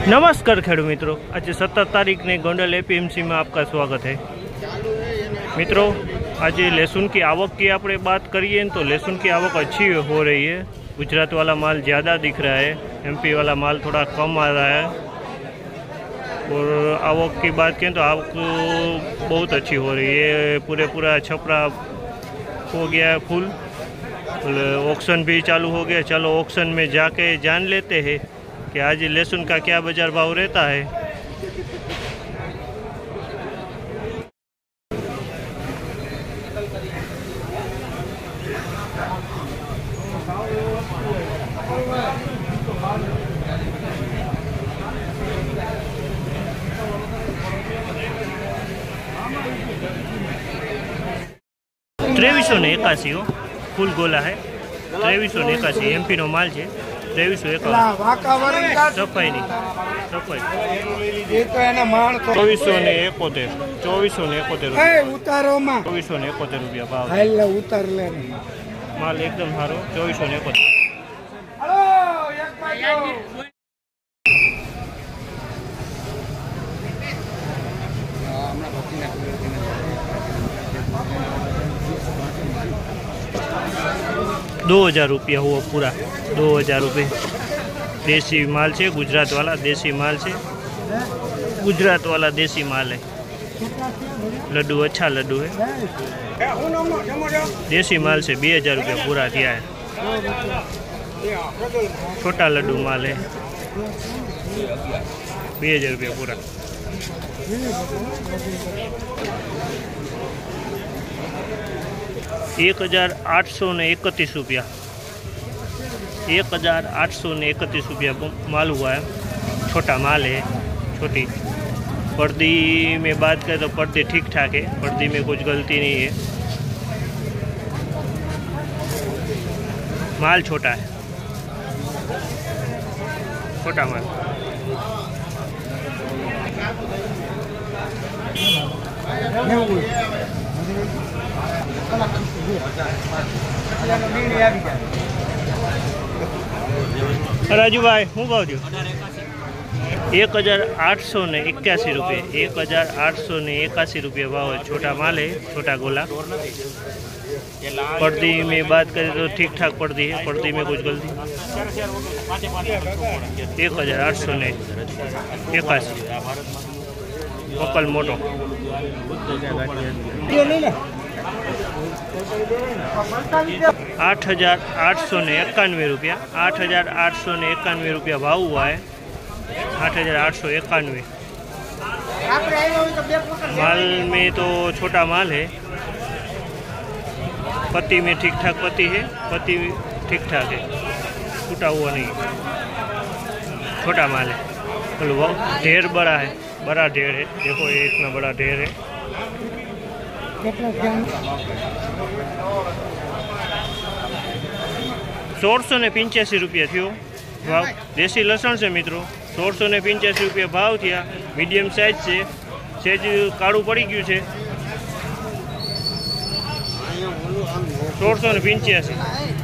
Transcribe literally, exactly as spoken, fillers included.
नमस्कार खेडूत मित्रों, आज सत्तर तारीख ने गोंडल एपीएमसी में आपका स्वागत है। मित्रों, आज लहसुन की आवक की आपने बात करिए तो लहसुन की आवक अच्छी हो रही है। गुजरात वाला माल ज़्यादा दिख रहा है, एमपी वाला माल थोड़ा कम आ रहा है। और आवक की बात करें तो आवक बहुत अच्छी हो रही है। पूरे पूरा छपरा हो गया है फुल, ऑक्शन भी चालू हो गया। चलो ऑक्शन में जाके जान लेते हैं कि आज लहसुन का क्या बाजार भाव रहता है। त्रेवीसो ने एकासी हो फूल गोला है। त्रेवीसो ने एकासी एमपी नो माल है। त्रेवीसो एकासी सफाई नहीं सफाई चौबीसो ने एकोतेर चौबीसो ने एकोतेर चौबीसो ने एकोतेर रुपया भाव उतार ले माल एकदम सारो चौबीसो ने एकोतेर। दो हज़ार रुपया हुआ पूरा दो हज़ार रुपये। देसी माल है, गुजरात वाला देसी माल है। गुजरात वाला देसी माल है। लड्डू अच्छा लड्डू है, देसी माल से बे हज़ार रुपया पूरा दिया है। छोटा लड्डू माल है, बे हज़ार रुपया पूरा। एक हज़ार आठ सौ ने इकतीस रुपया एक हज़ार आठ सौ ने इकतीस रुपया माल हुआ है। छोटा माल है, छोटी पर्दी में बात करें तो पर्दी ठीक ठाक है, पर्दी में कुछ गलती नहीं है। माल छोटा है, छोटा माल। राजू भाई हूँ भाव जो एक हज़ार आठ सौ ने इक्यासी रुपये एक हज़ार आठ सौ ने इक्यासी रुपये भाव है। छोटा माल है, छोटा गोला। पर्दी में बात करें तो ठीक ठाक पर्दी है, पर्दी में कुछ गलती। एक हज़ार आठ सौ ने इक्यासी पकल मोटो। आठ हजार आठ सौ ने इक्यानवे रुपया आठ हजार आठ सौ ने इक्यानवे रुपया भाव हुआ है। आठ हजार आठ सौ इक्यानवे माल में तो छोटा माल है। पत्ती में ठीक ठाक पत्ती है, पत्ती ठीक ठाक है, टूटा हुआ नहीं, छोटा माल है। ढेर बड़ा है, बड़ा ढेर है, देखो ये इतना बड़ा ढेर है। सोल सौ ने पिंचासी रुपया थो भाव। देसी लसण से मित्रों सोल सौ ने पिंचासी रुपया भाव थया। मीडियम साइज से सेज काळू पड़ी गयु है। सोल सौ ने पिंचासी